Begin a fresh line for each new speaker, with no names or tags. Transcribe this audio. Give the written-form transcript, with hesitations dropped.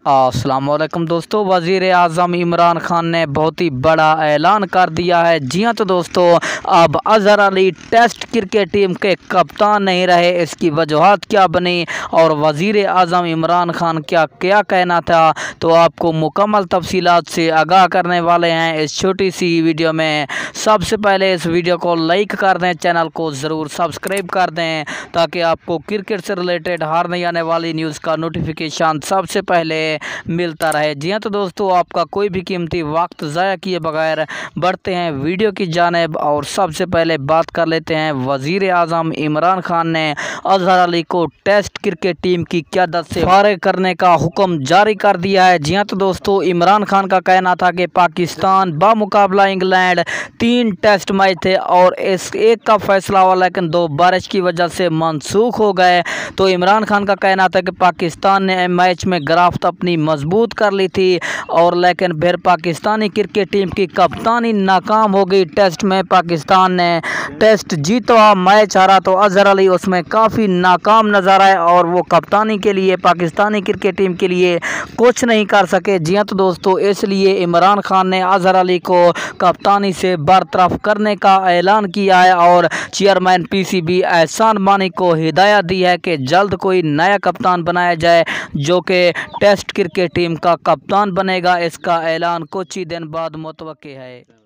अस्सलाम वालेकुम दोस्तों, वज़ीर आज़म इमरान खान ने बहुत ही बड़ा ऐलान कर दिया है। जी हाँ तो दोस्तों, अब Azhar Ali test cricket team के कप्तान नहीं रहे। इसकी वजूहत क्या बनी और वज़ीर आज़म इमरान खान क्या क्या कहना था, तो आपको मुकम्मल तफसीलात से आगाह करने वाले हैं इस छोटी सी वीडियो में। सबसे पहले इस वीडियो को लाइक कर दें, चैनल को ज़रूर सब्सक्राइब कर दें ताकि आपको क्रिकेट से रिलेटेड हर नई आने वाली न्यूज़ का नोटिफिकेशन सबसे पहले मिलता रहे। जी हाँ तो दोस्तों, आपका कोई भी कीमती वक्त ज़ाया किए बगैर बढ़ते हैं वीडियो की जानिब और सबसे पहले बात कर लेते हैं वज़ीर आज़म इमरान खान ने अज़हर अली को टेस्ट क्रिकेट टीम की क़यादत से फारिग करने का हुक्म जारी कर दिया है। जी हाँ तो दोस्तों, इमरान खान का कहना था कि पाकिस्तान बामुकाबला इंग्लैंड 3 टेस्ट मैच थे और इस एक का फैसला हुआ, लेकिन 2 बारिश की वजह से मनसूख हो गए। तो इमरान खान का कहना था कि पाकिस्तान ने मैच में गिरफ्त अपनी मजबूत कर ली थी और लेकिन फिर पाकिस्तानी क्रिकेट टीम की कप्तानी नाकाम हो गई। टेस्ट में पाकिस्तान ने टेस्ट जीता, मैच हारा, तो अज़हर अली उसमें काफ़ी नाकाम नजर आए और वो कप्तानी के लिए पाकिस्तानी क्रिकेट टीम के लिए कुछ नहीं कर सके। जी हाँ तो दोस्तों, इसलिए इमरान खान ने अज़हर अली को कप्तानी से बरतरफ करने का ऐलान किया है और चेयरमैन पीसीबी एहसान मानी को हिदायत दी है कि जल्द कोई नया कप्तान बनाया जाए जो कि टेस्ट क्रिकेट टीम का कप्तान बनेगा। इसका ऐलान कुछ ही दिन बाद मुतवक्के है।